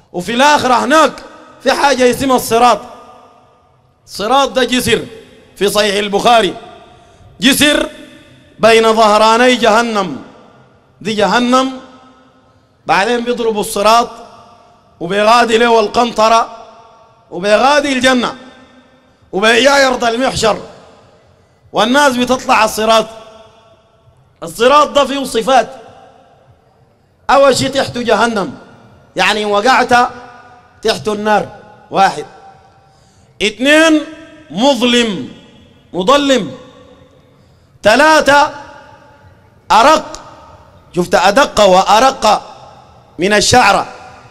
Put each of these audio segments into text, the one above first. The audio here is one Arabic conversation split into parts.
وفي الآخرة هناك في حاجة اسمها الصراط. الصراط ده جسر في صحيح البخاري، جسر بين ظهراني جهنم. دي جهنم، بعدين بيضربوا الصراط وبيغادي له القنطرة وبيغادي الجنة وبيجي يرضى المحشر والناس بتطلع على الصراط. الصراط ده فيه صفات. أول شيء تحته جهنم، يعني وقعت تحته النار، واحد. اثنين مظلم مظلم. ثلاثة أرق، شفت أدق وأرق من الشعرة،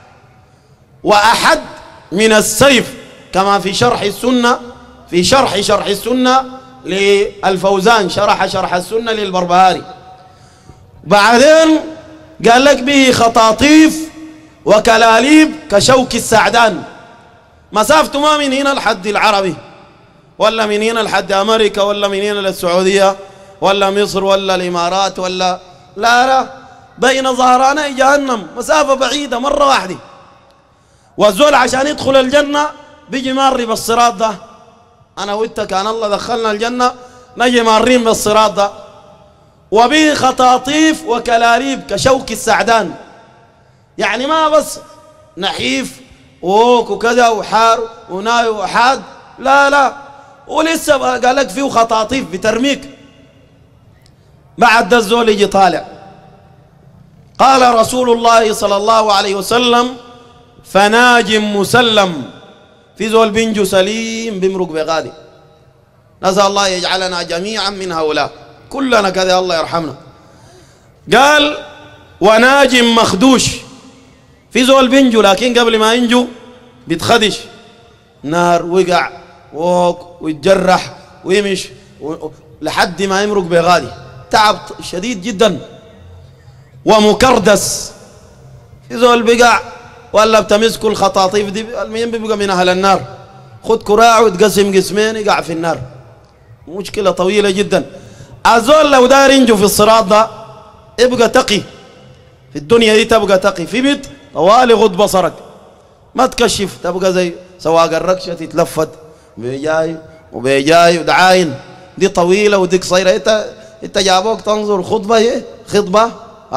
وأحد من السيف، كما في شرح السنة، في شرح السنة للفوزان، شرح السنة للبربهاري. بعدين قال لك به خطاطيف وكلاليب كشوك السعدان. مسافته ما من هنا لحد العربي، ولا من هنا لحد أمريكا، ولا من هنا للسعودية، ولا مصر، ولا الإمارات، ولا لا، بين ظهراني جهنم، مسافة بعيدة مرة واحدة. والزول عشان يدخل الجنة بيجي ماري بالصراط ده. أنا وإنت كان الله دخلنا الجنة نجي مارين بالصراط ده. وبه خطاطيف وكلاليب كشوك السعدان، يعني ما بس نحيف وكذا وحار وناي وحاد، لا، ولسه قال لك فيه خطاطيف بترميك. بعد ده الزول يجي طالع. قال رسول الله صلى الله عليه وسلم: فناج مسلم. في زول بنجو سليم بمرق بغادي. نسأل الله يجعلنا جميعا من هؤلاء، كلنا كذا الله يرحمنا. قال: وناج مخدوش. في زول بنجو لكن قبل ما ينجو بيتخدش، نار وقع ويتجرح ويمش لحد ما يمرق بغادي، تعب شديد جدا. ومكردس. في زول بقع ولا بتمسكوا الخطاطيف دي، المهم بيبقى من أهل النار، خد كراع وتقسم قسمين يقع في النار، مشكلة طويلة جدا. الزول لو دار ينجو في الصراط ده يبقى تقي في الدنيا دي، تبقى تقي في بيت طوالي، غض بصرك ما تكشف، تبقى زي سواق الركشة تتلفت بيجاي وبيجاي ودعاين، دي طويلة ودي قصيرة. انت جابوك تنظر خطبة، هي خطبة،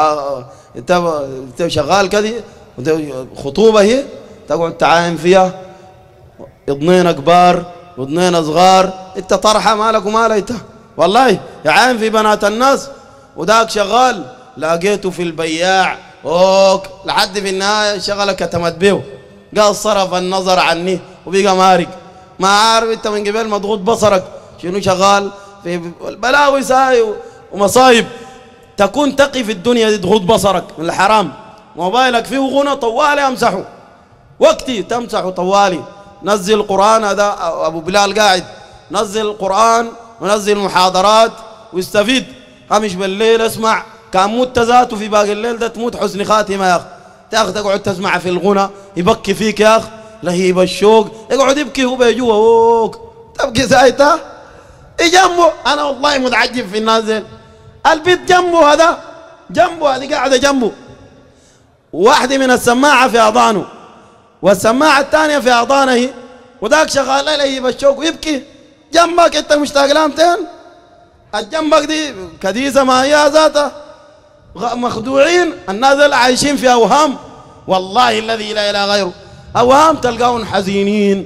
انت شغال كذي، خطوبة هي تقعد تعاين فيها، اثنين كبار واثنين صغار، انت طرحة مالك ومالك انت، والله يعاين في بنات الناس، وداك شغال لقيته في البياع لحد في النهاية شغلك كتمت بيه، قال صرف النظر عني وبقى مارق، ما عارف انت من قبل مضغوط بصرك شنو شغال في بلاوي ساي ومصايب. تكون تقي في الدنيا دي، تغض بصرك من الحرام. موبايلك فيه غنى طوالي امسحه، وقتي تمسحه طوالي. نزل القرآن، هذا أبو بلال قاعد نزل القرآن ونزل محاضرات ويستفيد. همش بالليل اسمع، كان مت ذاته في باقي الليل ده تموت حسن خاتمة يا أخي. تقعد تسمع في الغنى يبكي فيك يا أخي، لهيب الشوق، يقعد يبكي هو بيجوا تبكي سايته جنبه. أنا والله متعجب في الناس ديل، البيت جنبه، هذا جنبه، هذه قاعدة جنبه، واحدة من السماعة في أضانه والسماعة الثانية في أضانه، وذاك شغال لهيب الشوق ويبكي جنبك. أنت مشتاق لامتين؟ الجنبك دي كديسة ما هي ذاتها، مخدوعين. الناس اللي عايشين في أوهام، والله الذي لا إله غيره، أوهام. تلقاهم حزينين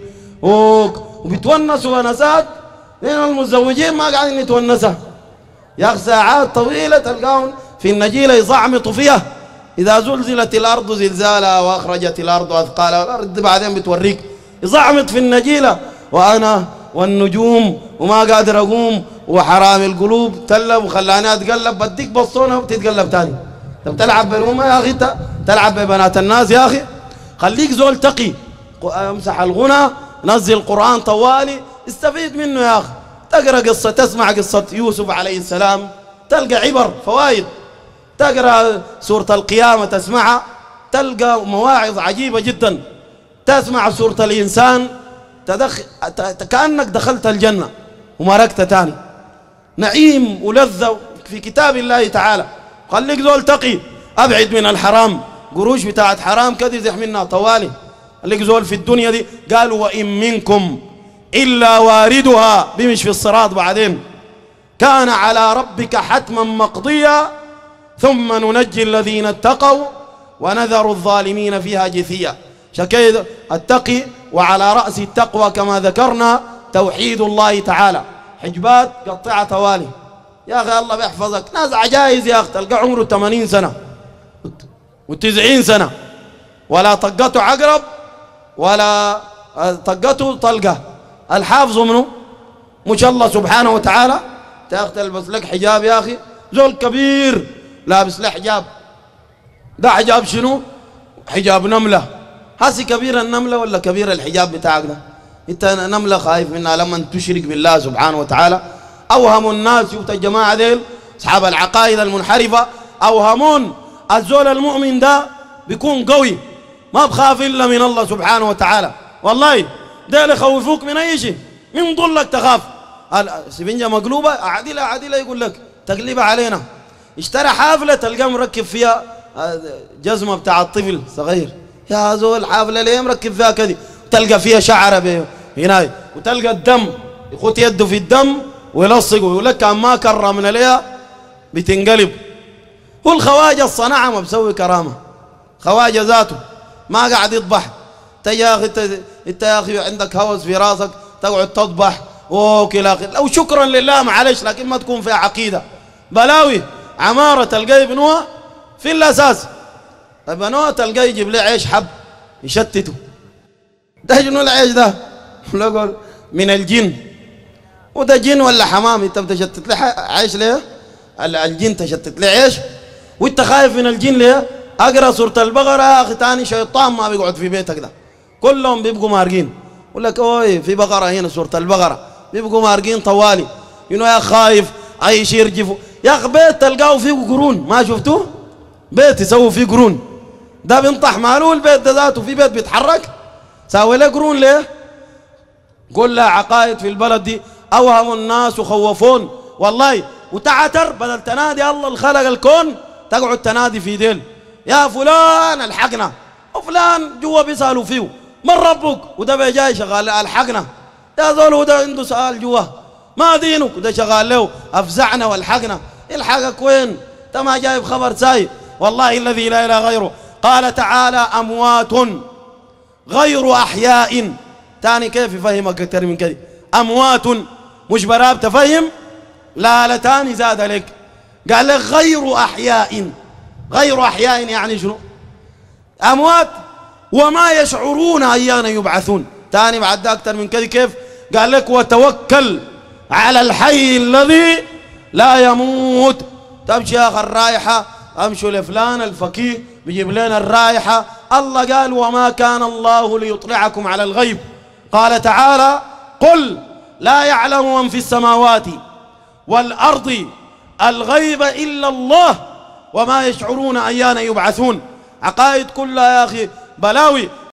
وبيتونسوا ونسات، لأن المتزوجين ما قاعدين يتونسوا يا أخي. ساعات طويلة تلقاهم في النجيلة يصعمطوا فيها. إذا زلزلت الأرض زلزالها وأخرجت الأرض أثقالها، الأرض بعدين بتوريك يصعمط في النجيلة، وأنا والنجوم وما قادر أقوم، وحرام القلوب تلب وخلاني أتقلب، بديك بصونة وبتتقلب تاني. أنت بتلعب بالأمة يا أخي، تلعب ببنات الناس يا أخي. خليك زول تقي، امسح الغنى، نزل القرآن طوالي، استفيد منه يا أخي. تقرأ قصة، تسمع قصة يوسف عليه السلام، تلقى عبر فوائد. تقرأ سورة القيامة تسمعها، تلقى مواعظ عجيبة جدا. تسمع سورة الإنسان كأنك دخلت الجنة ومركت تاني، نعيم ولذة في كتاب الله تعالى. خليك زول تقي، أبعد من الحرام، قروش بتاعت حرام كذا زح منها طوالي. اللي زول في الدنيا دي قالوا وإن منكم إلا واردها، بيمشي في الصراط بعدين كان على ربك حتما مقضيا ثم ننجي الذين اتقوا ونذر الظالمين فيها جثيا. شكيد التقي وعلى رأس التقوى كما ذكرنا توحيد الله تعالى. حجبات قطعة توالي يا أخي الله بيحفظك. ناس عجائز يا أخي تلقى عمره 80 سنة و90 سنة ولا طقته عقرب ولا طقته طلقة. الحافظ منه مش الله سبحانه وتعالى. تاخذ تلبس لك حجاب يا أخي، زول كبير لابس له حجاب. ده حجاب شنو؟ حجاب نملة. هسي كبير النملة ولا كبير الحجاب بتاعك ده؟ انت نملة خايف منها لما تشرك بالله سبحانه وتعالى. اوهم الناس، شفت الجماعة ديل اصحاب العقائد المنحرفة اوهمون الزول المؤمن ده بيكون قوي ما بخاف الا من الله سبحانه وتعالى. والله ديل يخوفوك من اي شيء، من ضلك تخاف. السفنجة مقلوبة عديلة عديلة يقول لك تقلبها علينا. اشترى حافلة تلقاه مركب فيها جزمة بتاع الطفل صغير. يا زول حافلة ليه مركب فيها كذي؟ تلقى فيها شعرة هنا، وتلقى الدم يخوت يده في الدم ويلصق ويقول لك كان ما كرمنا ليها بتنقلب. والخواجة الصناعة ما بسوي كرامة. خواجة ذاته ما قاعد يطبح. انت يا اخي عندك هوس في راسك تقعد تطبح وكلا لو شكرا لله معلش، لكن ما تكون فيها عقيدة. بلاوي عمارة تلقاه يبنوها في الأساس، بنوها تلقاه يجيب له عيش حب يشتته. ده شنو العيش ده؟ من الجن. وده جن ولا حمام؟ انت بتشتت له عيش ليه؟ الجن تشتت له عيش وانت خايف من الجن ليه؟ اقرا سورة البقرة يا اخي تاني شيطان ما بيقعد في بيتك ده، كلهم بيبقوا مارقين. يقول لك اوي في بقرة هنا سورة البقرة، بيبقوا مارقين طوالي. يا خايف اي شيء يرجفوا يا اخي. بيت تلقاه فيه قرون، ما شفتوه؟ بيت يسووا فيه قرون، ده بينطح ماله البيت ده ذاته. في بيت بيتحرك ساوي له قرون ليه؟ قول لها عقائد في البلد دي اوهم الناس وخوفون والله. وتعتر بدل تنادي الله اللي خلق الكون تقعد تنادي في ديل يا فلان الحقنا، وفلان جوا بيسالوا فيه من ربك، وده بيجاي شغال الحقنا. يا زول وده عنده سؤال جوا ما دينك، وده شغال له افزعنا والحقنا. الحقك وين؟ انت ما جايب خبر ساي. والله الذي لا اله غيره قال تعالى اموات غير احياء. تاني كيف يفهمك اكثر من كده؟ اموات مش براب تفهم؟ لا تاني زاد لك قال لك غير احياء. غير احياء يعني شنو؟ اموات وما يشعرون ايان يبعثون. تاني بعد اكثر من كده كيف؟ قال لك وتوكل على الحي الذي لا يموت. تمشي يا اخي الرايحه امشوا لفلان الفقيه بيجيب لنا الرايحه. الله قال وما كان الله ليطلعكم على الغيب. قال تعالى قل لا يعلم من في السماوات والارض الغيب الا الله وما يشعرون ايان يبعثون. عقائد كلها يا اخي بلاوي.